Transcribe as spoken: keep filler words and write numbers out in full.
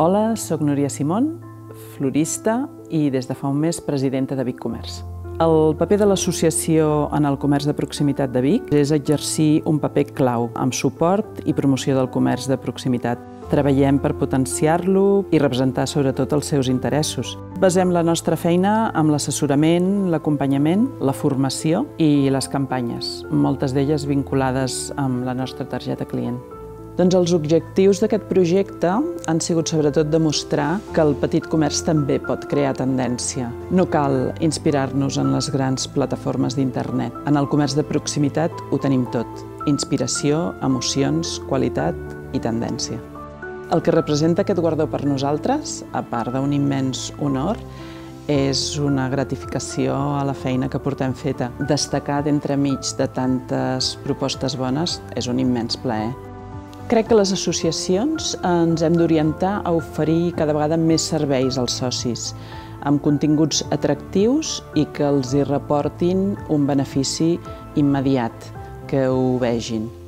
Hola, soc Núria Simón, florista i des de fa un mes presidenta de Vic Comerç. El paper de l'associació en el comerç de proximitat de Vic és exercir un paper clau amb suport i promoció del comerç de proximitat. Treballem per potenciar-lo i representar sobretot els seus interessos. Basem la nostra feina amb l'assessorament, l'acompanyament, la formació i les campanyes, moltes d'elles vinculades amb la nostra targeta client. Doncs els objectius d'aquest projecte han sigut sobretot demostrar que el petit comerç també pot crear tendència. No cal inspirar-nos en les grans plataformes d'internet. En el comerç de proximitat ho tenim tot. Inspiració, emocions, qualitat i tendència. El que representa aquest guardó per nosaltres, a part d'un immens honor, és una gratificació a la feina que portem feta. Destacar d'entremig de tantes propostes bones és un immens plaer. Crec que les associacions ens hem d'orientar a oferir cada vegada més serveis als socis, amb continguts atractius i que els hi reportin un benefici immediat, que ho vegin.